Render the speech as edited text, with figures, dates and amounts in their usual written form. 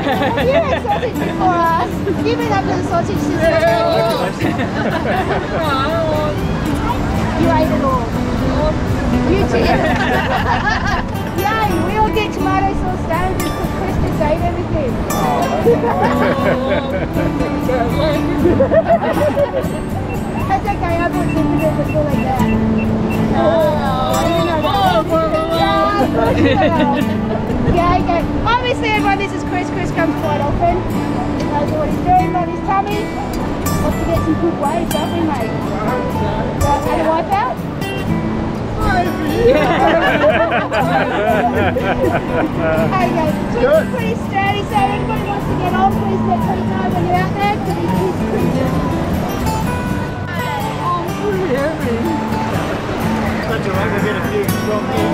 had sausage before us. You've been up to the sausage system. You ate it all. You did. Yay, we all get tomato sauce sandwiches because Chris just ate everything. That's okay, I bought temperature before like that. Yeah, okay. Obviously everyone, this is Chris. Chris comes quite often. He knows what he's doing on his tummy. Wants to get some good waves, don't we, mate? Right, had a wipe out? Okay, Chris is pretty sturdy, so everybody wants to get on, please let Chris know when you're out there, because he's pretty That's alright, we'll get a few from here.